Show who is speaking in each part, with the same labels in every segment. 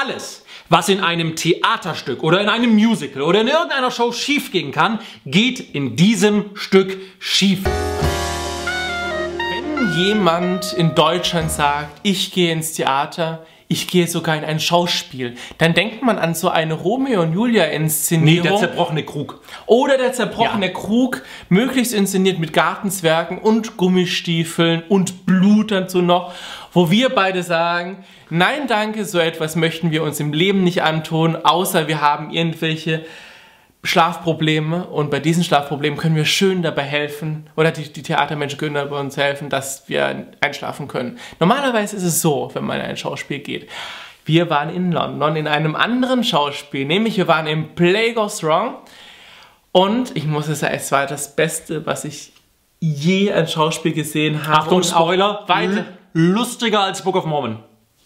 Speaker 1: alles, was in einem Theaterstück oder in einem Musical oder in irgendeiner Show schiefgehen kann, geht in diesem Stück schief.
Speaker 2: Wenn jemand in Deutschland sagt, ich gehe ins Theater, ich gehe sogar in ein Schauspiel, dann denkt man an so eine Romeo und Julia Inszenierung.
Speaker 1: Nee, der zerbrochene Krug.
Speaker 2: Oder der zerbrochene Krug, möglichst inszeniert mit Gartenzwergen und Gummistiefeln und Blut dazu noch, wo wir beide sagen, nein danke, so etwas möchten wir uns im Leben nicht antun, außer wir haben irgendwelche Schlafprobleme, und bei diesen Schlafproblemen können wir schön dabei helfen, oder die Theatermenschen können dabei uns helfen, dass wir einschlafen können. Normalerweise ist es so, wenn man in ein Schauspiel geht. Wir waren in London in einem anderen Schauspiel, nämlich wir waren im Play Goes Wrong, und ich muss sagen, es war das Beste, was ich je an Schauspiel gesehen habe.
Speaker 1: Achtung, Spoiler, lustiger als Book of Mormon.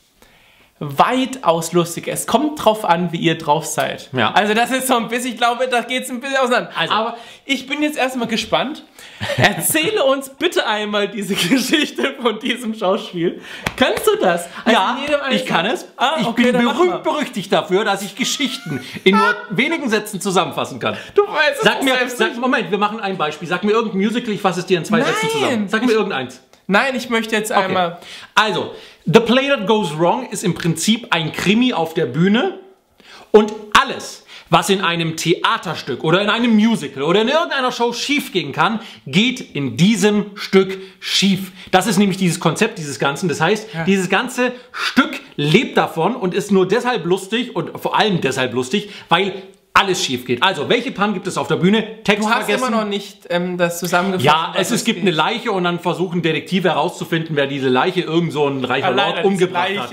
Speaker 2: Weitaus lustiger. Es kommt drauf an, wie ihr drauf seid.
Speaker 1: Ja.
Speaker 2: Also das ist so ein bisschen, ich glaube, da geht es ein bisschen auseinander. Also. Aber ich bin jetzt erstmal gespannt. Erzähle uns bitte einmal diese Geschichte von diesem Schauspiel. Kannst du das?
Speaker 1: Also ja, ich kann es.
Speaker 2: Okay,
Speaker 1: ich bin berühmt-berüchtigt dafür, dass ich Geschichten in nur wenigen Sätzen zusammenfassen kann.
Speaker 2: Du weißt es.
Speaker 1: Moment, wir machen ein Beispiel. Sag mir irgendein Musical, ich fasse es dir in 2 Sätzen zusammen. Sag mir irgendeins.
Speaker 2: Nein, ich möchte jetzt einmal...
Speaker 1: Also, The Play That Goes Wrong ist im Prinzip ein Krimi auf der Bühne, und alles, was in einem Theaterstück oder in einem Musical oder in irgendeiner Show schiefgehen kann, geht in diesem Stück schief. Das ist nämlich dieses Konzept dieses Ganzen. Das heißt, dieses ganze Stück lebt davon und ist nur deshalb lustig und vor allem deshalb lustig, weil alles schief geht. Also, welche Pannen gibt es auf der Bühne? Text
Speaker 2: Du hast
Speaker 1: vergessen.
Speaker 2: immer noch nicht das zusammengefasst.
Speaker 1: Ja, es gibt eine Leiche, und dann versuchen Detektive herauszufinden, wer diese Leiche, irgend so ein reicher Lord, umgebracht hat.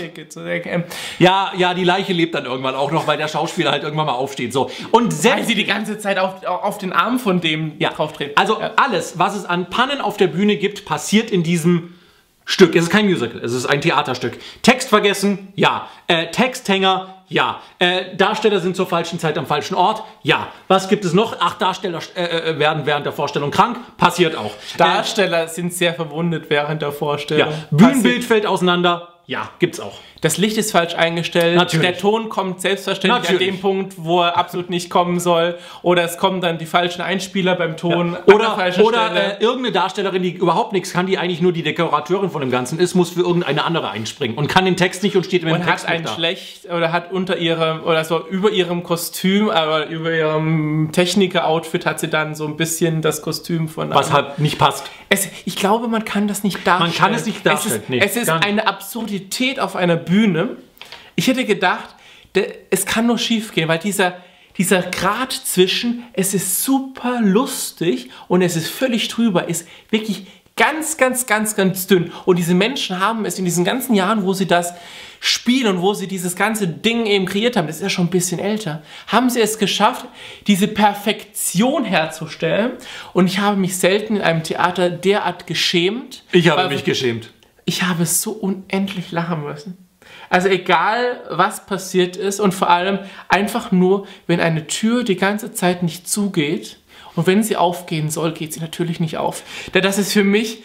Speaker 1: Ja, die Leiche lebt dann irgendwann auch noch, weil der Schauspieler halt irgendwann mal aufsteht. So. Und
Speaker 2: weil sie die ganze Zeit auf den Arm von dem drauftreten.
Speaker 1: Also alles, was es an Pannen auf der Bühne gibt, passiert in diesem Stück. Es ist kein Musical, es ist ein Theaterstück. Text vergessen? Ja. Texthänger? Ja. Darsteller sind zur falschen Zeit am falschen Ort? Ja. Was gibt es noch? Ach, Darsteller werden während der Vorstellung krank? Passiert auch.
Speaker 2: Darsteller sind sehr verwundet während der Vorstellung.
Speaker 1: Ja. Bühnenbild fällt auseinander? Ja, gibt's auch.
Speaker 2: Das Licht ist falsch eingestellt.
Speaker 1: Natürlich.
Speaker 2: Der Ton kommt selbstverständlich an dem Punkt, wo er absolut nicht kommen soll. Oder es kommen dann die falschen Einspieler beim Ton.
Speaker 1: Ja. Oder irgendeine Darstellerin, die überhaupt nichts kann, die eigentlich nur die Dekorateurin von dem Ganzen ist, muss für irgendeine andere einspringen und kann den Text nicht und steht im Text
Speaker 2: hat ein schlecht oder hat unter ihrem oder so über ihrem Kostüm, aber über ihrem Techniker-Outfit hat sie dann so ein bisschen das Kostüm von...
Speaker 1: Was halt nicht passt.
Speaker 2: Ich glaube, man kann das nicht darstellen.
Speaker 1: Man kann es nicht darstellen.
Speaker 2: Es ist eine Absurdität auf einer Bühne. Ich hätte gedacht, es kann nur schief gehen, weil dieser Grad zwischen, es ist super lustig und es ist völlig drüber, ist wirklich ganz, ganz, ganz, ganz dünn. Und diese Menschen haben es in diesen ganzen Jahren, wo sie das spielen und wo sie dieses ganze Ding eben kreiert haben, das ist ja schon ein bisschen älter, haben sie es geschafft, diese Perfektion herzustellen. Und ich habe mich selten in einem Theater derart geschämt.
Speaker 1: Ich habe mich geschämt.
Speaker 2: Ich habe so unendlich lachen müssen. Also egal, was passiert ist, und vor allem einfach nur, wenn eine Tür die ganze Zeit nicht zugeht und wenn sie aufgehen soll, geht sie natürlich nicht auf. Das ist für mich...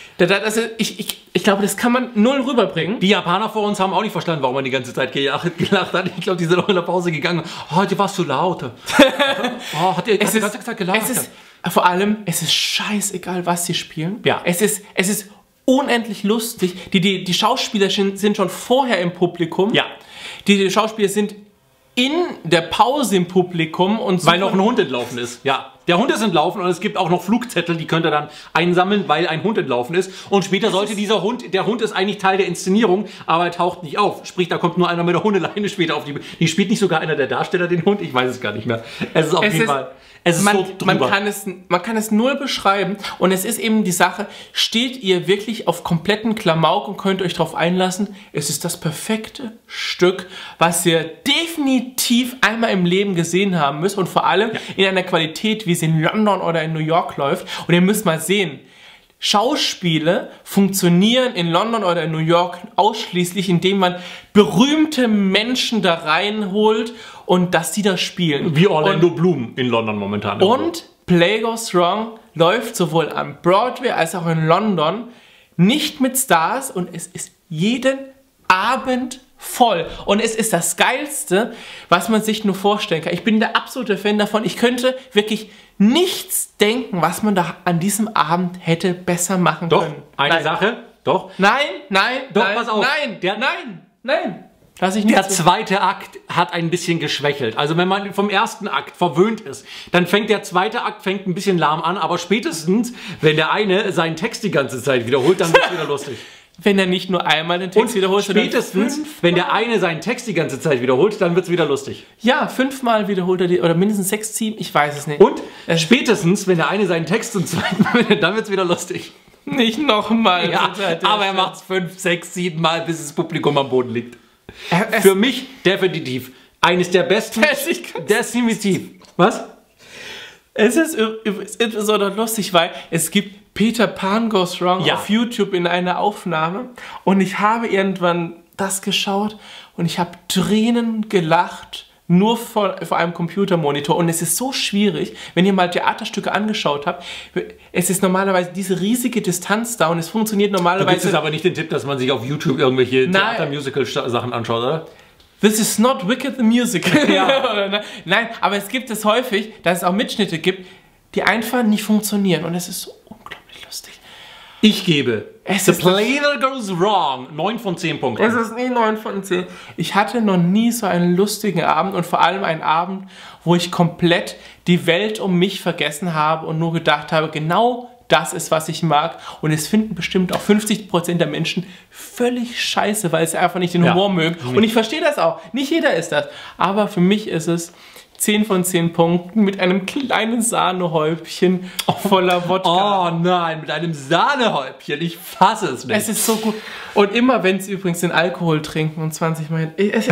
Speaker 2: Ich glaube, das kann man null rüberbringen.
Speaker 1: Die Japaner vor uns haben auch nicht verstanden, warum man die ganze Zeit gelacht hat. Ich glaube, die sind auch in der Pause gegangen. Oh, die war zu laut. Hat die ganze Zeit gelacht.
Speaker 2: Vor allem, es ist scheißegal, was sie spielen.
Speaker 1: Ja.
Speaker 2: Es ist unendlich lustig. Die Schauspieler sind schon vorher im Publikum.
Speaker 1: Ja.
Speaker 2: Die Schauspieler sind in der Pause im Publikum. Und
Speaker 1: weil noch ein Hund entlaufen ist. Ja. Der Hund ist entlaufen, und es gibt auch noch Flugzettel, die könnt ihr dann einsammeln, weil ein Hund entlaufen ist. Und später sollte der Hund ist eigentlich Teil der Inszenierung, aber er taucht nicht auf. Sprich, da kommt nur einer mit der Hundeleine später auf die spielt nicht sogar einer der Darsteller den Hund? Ich weiß es gar nicht mehr. Es ist auf jeden Fall...
Speaker 2: Man kann es null beschreiben, und es ist eben die Sache, steht ihr wirklich auf kompletten Klamauk und könnt euch darauf einlassen, es ist das perfekte Stück, was ihr definitiv einmal im Leben gesehen haben müsst, und vor allem in einer Qualität, wie es in London oder in New York läuft. Und ihr müsst mal sehen, Schauspiele funktionieren in London oder in New York ausschließlich, indem man berühmte Menschen da reinholt und dass die da spielen.
Speaker 1: Wie Orlando Bloom in London momentan.
Speaker 2: Und Play Goes Wrong läuft sowohl am Broadway als auch in London nicht mit Stars, und es ist jeden Abend voll. Und es ist das Geilste, was man sich nur vorstellen kann. Ich bin der absolute Fan davon. Ich könnte wirklich nichts denken, was man da an diesem Abend hätte besser machen
Speaker 1: Doch,
Speaker 2: können.
Speaker 1: eine Sache. Doch.
Speaker 2: Nein,
Speaker 1: Doch,
Speaker 2: nein,
Speaker 1: pass auf.
Speaker 2: nein. Lass ich nicht
Speaker 1: Der
Speaker 2: zu.
Speaker 1: zweite Akt hat ein bisschen geschwächelt. Also wenn man vom ersten Akt verwöhnt ist, dann fängt der zweite Akt ein bisschen lahm an, aber spätestens, wenn der eine seinen Text die ganze Zeit wiederholt, dann wird es wieder lustig.
Speaker 2: Wenn er nicht nur einmal den Text wiederholt,
Speaker 1: spätestens, wenn der eine seinen Text die ganze Zeit wiederholt, dann wird es wieder lustig.
Speaker 2: Ja, 5-mal wiederholt er die, oder mindestens 6, 7, ich weiß es nicht.
Speaker 1: Und spätestens, wenn der eine seinen Text zum zweiten Mal, dann wird es wieder lustig.
Speaker 2: Nicht nochmal.
Speaker 1: Ja, aber er macht es 5, 6, 7 Mal, bis das Publikum am Boden liegt. Für mich definitiv eines der besten. Definitiv. Was?
Speaker 2: Es ist insbesondere lustig, weil es gibt Peter Pan Goes Wrong auf YouTube in einer Aufnahme und ich habe irgendwann das geschaut und ich habe Tränen gelacht, nur vor einem Computermonitor. Und es ist so schwierig, wenn ihr mal Theaterstücke angeschaut habt, es ist normalerweise diese riesige Distanz da und es funktioniert normalerweise...
Speaker 1: Du gibst es aber nicht den Tipp, dass man sich auf YouTube irgendwelche Theater-Musical-Sachen anschaut, oder?
Speaker 2: This is not Wicked the Musical. Ja. Nein, aber es gibt es häufig, dass es auch Mitschnitte gibt, die einfach nicht funktionieren. Und es ist so unglaublich lustig.
Speaker 1: Ich gebe The Play That Goes Wrong 9 von 10 Punkten.
Speaker 2: Es ist nie 9 von 10. Ich hatte noch nie so einen lustigen Abend und vor allem einen Abend, wo ich komplett die Welt um mich vergessen habe und nur gedacht habe, genau das ist, was ich mag. Und es finden bestimmt auch 50% der Menschen völlig scheiße, weil sie einfach nicht den Humor mögen. Und ich verstehe das auch. Nicht jeder ist das. Aber für mich ist es 10 von 10 Punkten mit einem kleinen Sahnehäubchen voller Wodka.
Speaker 1: Oh nein, mit einem Sahnehäubchen. Ich fasse es nicht.
Speaker 2: Es ist so gut. Und immer, wenn sie übrigens den Alkohol trinken und 20 Mal...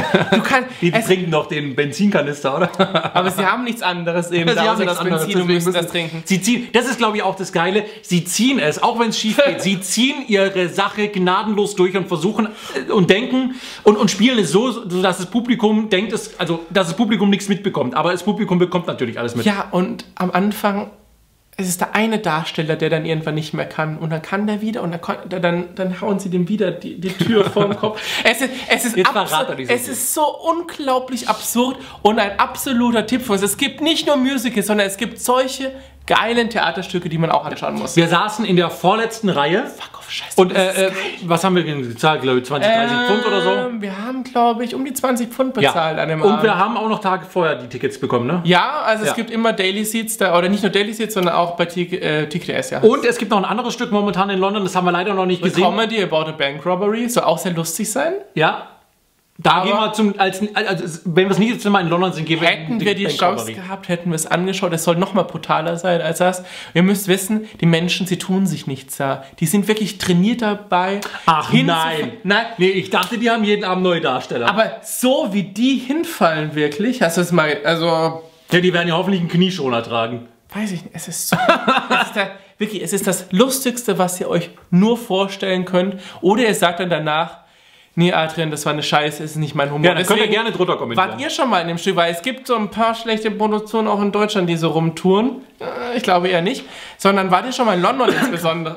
Speaker 1: Die trinken doch den Benzinkanister, oder?
Speaker 2: Aber sie haben nichts anderes eben, außer das Benzin und müssen das trinken.
Speaker 1: Sie ziehen, das ist, glaube ich, auch das Geile. Sie ziehen es, auch wenn es schief geht. Sie ziehen ihre Sache gnadenlos durch und versuchen und denken und spielen es so, dass das Publikum denkt, dass das Publikum nichts mitbekommt. Aber das Publikum bekommt natürlich alles mit.
Speaker 2: Ja, und am Anfang, es ist der eine Darsteller, der dann irgendwann nicht mehr kann. Und dann kann der wieder und dann hauen sie dem wieder die Tür vor den Kopf. Es ist so unglaublich absurd und ein absoluter Tipp für uns. Es gibt nicht nur Musicals, sondern es gibt solche geilen Theaterstücke, die man auch anschauen muss.
Speaker 1: Wir saßen in der vorletzten Reihe.
Speaker 2: Fuck off, scheiße.
Speaker 1: Und was haben wir denn gezahlt, glaube ich? 20, 30 Pfund oder so?
Speaker 2: Wir haben, glaube ich, um die 20 Pfund bezahlt an dem Abend.
Speaker 1: Und wir haben auch noch Tage vorher die Tickets bekommen, ne?
Speaker 2: Ja, also es gibt immer Daily Seats da, oder nicht nur Daily Seats, sondern auch bei TKS, ja.
Speaker 1: Und es gibt noch ein anderes Stück momentan in London, das haben wir leider noch nicht gesehen.
Speaker 2: Comedy About a Bank Robbery, soll auch sehr lustig sein.
Speaker 1: Ja. Da gehen wir wenn wir es nicht mal in London sind, gehen wir
Speaker 2: hätten wir die Chance gehabt, hätten wir es angeschaut. Es soll noch mal brutaler sein als das. Ihr müsst wissen, die Menschen, sie tun sich nichts da. Die sind wirklich trainiert dabei.
Speaker 1: Ach nein. Nee, ich dachte, die haben jeden Abend neue Darsteller.
Speaker 2: Aber so wie die hinfallen wirklich, hast du es mal, also...
Speaker 1: Ja, die werden ja hoffentlich einen Knieschoner tragen.
Speaker 2: Weiß ich nicht, es ist so... es ist das Lustigste, was ihr euch nur vorstellen könnt. Oder ihr sagt dann danach, nee, Adrian, das war eine Scheiße, ist nicht mein Humor.
Speaker 1: Ja, dann könnt ihr gerne drunter kommentieren.
Speaker 2: Wart ihr schon mal in dem Stück? Weil es gibt so ein paar schlechte Produktionen auch in Deutschland, die so rumtouren. Ich glaube eher nicht. Sondern wart ihr schon mal in London insbesondere?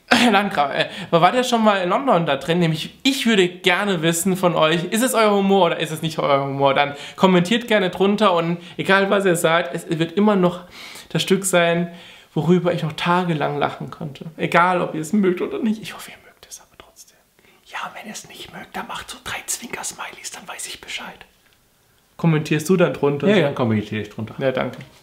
Speaker 2: Wart ihr schon mal in London da drin? Nämlich, ich würde gerne wissen von euch, ist es euer Humor oder ist es nicht euer Humor? Dann kommentiert gerne drunter und egal was ihr sagt, es wird immer noch das Stück sein, worüber ich noch tagelang lachen konnte. Egal, ob ihr es mögt oder nicht. Ich hoffe, ihr mögt es aber trotzdem.
Speaker 1: Ja, wenn ihr es nicht mögt, dann macht so 3 Zwinker-Smileys, dann weiß ich Bescheid.
Speaker 2: Kommentierst du dann drunter?
Speaker 1: Ja, kommentiere ich drunter.
Speaker 2: Ja, danke.